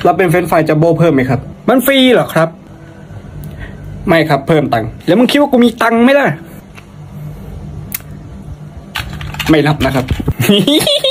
รับเป็นเฟรนช์ฟรายจัมโบ้เพิ่มไหมครับมันฟรีเหรอครับไม่ครับเพิ่มตังค์แล้วมึงคิดว่ากูมีตังค์ไหมล่ะไม่รับนะครับ